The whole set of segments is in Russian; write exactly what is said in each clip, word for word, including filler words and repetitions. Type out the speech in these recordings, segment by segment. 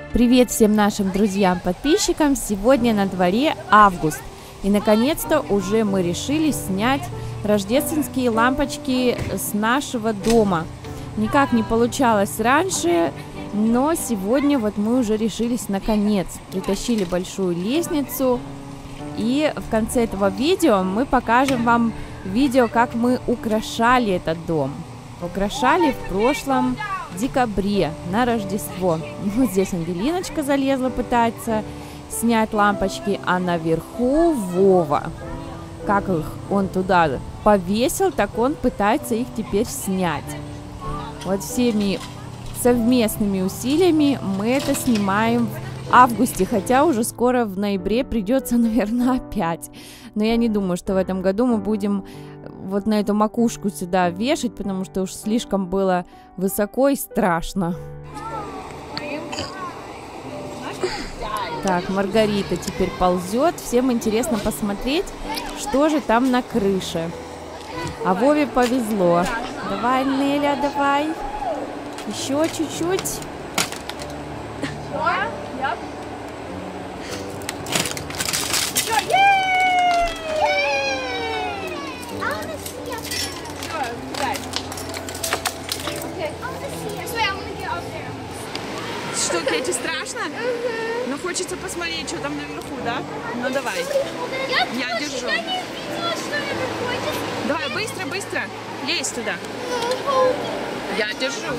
Привет всем нашим друзьям-подписчикам! Сегодня на дворе август. И наконец-то уже мы решили снять рождественские лампочки с нашего дома. Никак не получалось раньше, но сегодня вот мы уже решились наконец. Притащили большую лестницу. И в конце этого видео мы покажем вам видео, как мы украшали этот дом. Украшали в прошлом декабре на Рождество. Вот здесь Ангелиночка залезла, пытается снять лампочки, а наверху Вова. Как их он туда повесил, так он пытается их теперь снять. Вот всеми совместными усилиями мы это снимаем в августе, хотя уже скоро в ноябре придется, наверное, опять. Но я не думаю, что в этом году мы будем вот на эту макушку сюда вешать, потому что уж слишком было высоко и страшно. Так, Маргарита теперь ползет. Всем интересно посмотреть, что же там на крыше. А Вове повезло. Давай, Неля, давай. Еще чуть-чуть. Что, Кэти, страшно? Uh-huh. Но хочется посмотреть, что там наверху, да? Ну давай. Я держу. Давай, быстро, быстро. Лезь туда. Я держу.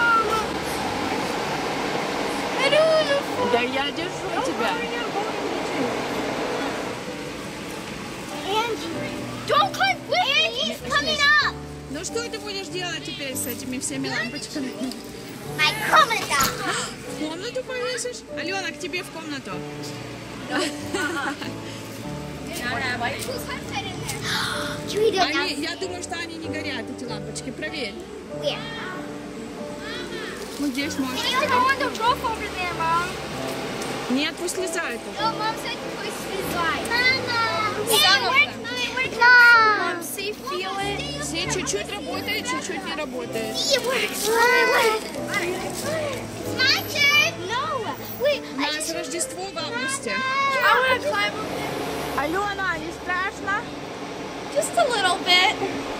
Да я держу тебя. Ну что ты будешь делать теперь с этими всеми лампочками? В комнату повесишь? Алена, к тебе в комнату. Они, я думаю, что они не горят, эти лампочки. Проверь. Ну, здесь можешь. Нет, пусть слезают. Все чуть-чуть работает, чуть-чуть не работает. У нас Рождество в августе. Алена, не страшно? Just a little bit.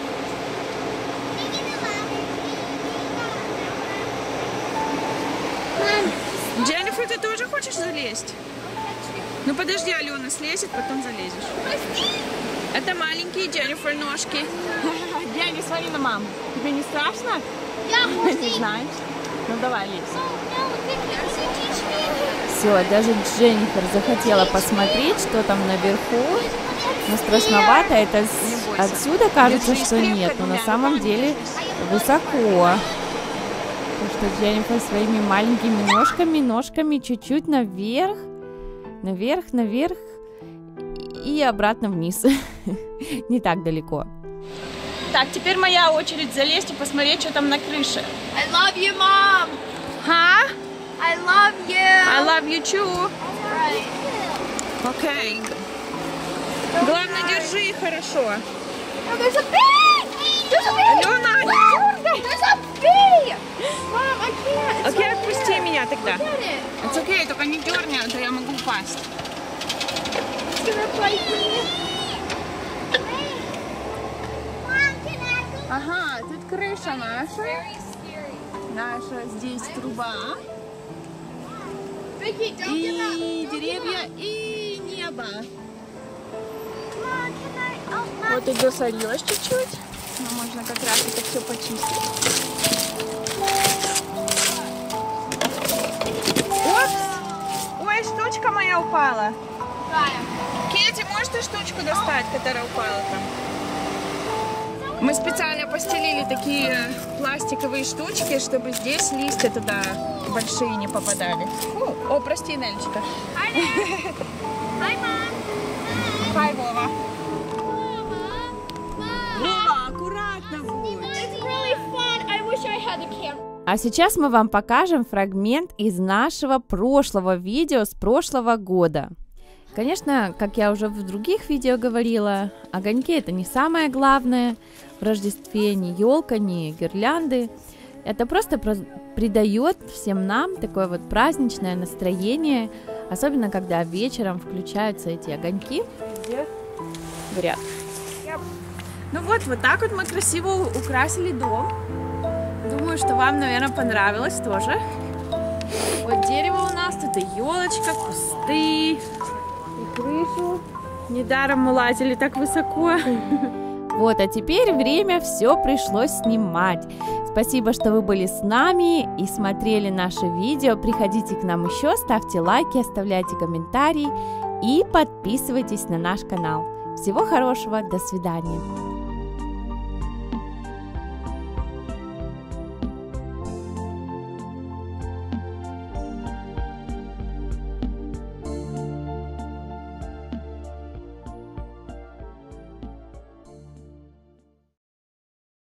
Дженнифер, ты тоже хочешь залезть? Ну подожди, Алена слезет, потом залезешь. Это маленькие Дженнифер ножки. Дженни, смотри на маму. Тебе не страшно? Не знаешь? Ну давай, лезь. Все, даже Дженнифер захотела посмотреть, что там наверху. Но страшновато, это с... отсюда кажется, что нет, но на самом деле высоко. Потому что Дженнифер своими маленькими ножками, ножками чуть-чуть наверх, наверх, наверх и обратно вниз. Не так далеко. Так, теперь моя очередь залезть и посмотреть, что там на крыше. I love you, Mom. Huh? I love you. I love you too. Right. Окей. Главное, держи хорошо. Oh, there's a bee. There's a bee. Алена, Mom, there's a bee. Mom, I can't. окей, отпусти меня тогда. Look at it. Это окей, только не дерни, а то я могу упасть. It's gonna bite me. Ага, тут крыша наша. Наша здесь труба. Vicky, don't get that. И деревья, и небо. Mom, can I? Oh, Mom. Вот тут засорилось чуть-чуть. Но можно как раз это все почистить. Упс! Ой, штучка моя упала. Кэти, можешь ты штучку достать, которая упала там? Мы специально постелили такие пластиковые штучки, чтобы здесь листья туда большие не попадали. Фу. О, прости, Нелечка. Hi, there. Hi, Mom. Хай, Вова. Mom. Вова, аккуратно будь. It's really fun. I wish I had a camera. А сейчас мы вам покажем фрагмент из нашего прошлого видео с прошлого года. Конечно, как я уже в других видео говорила, огоньки это не самое главное в Рождестве, ни елка, ни гирлянды. Это просто придает всем нам такое вот праздничное настроение, особенно когда вечером включаются эти огоньки. Горят. Ну вот, вот так вот мы красиво украсили дом. Думаю, что вам, наверное, понравилось тоже. Вот дерево у нас, тут и елочка, кусты, и крышу. Недаром мы лазили так высоко. Вот, а теперь время все пришлось снимать. Спасибо, что вы были с нами и смотрели наше видео. Приходите к нам еще, ставьте лайки, оставляйте комментарии и подписывайтесь на наш канал. Всего хорошего, до свидания.